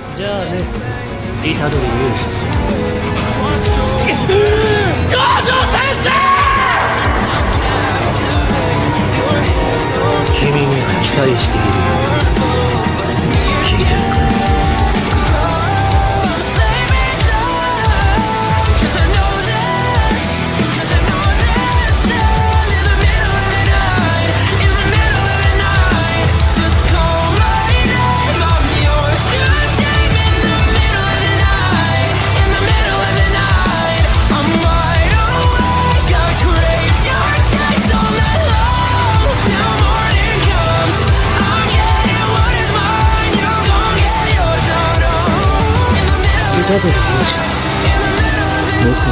じゃあね、虎杖悠道場先生。 君には期待しているよ。聞いてるか、スカタ。虎杖悠ちゃん、僕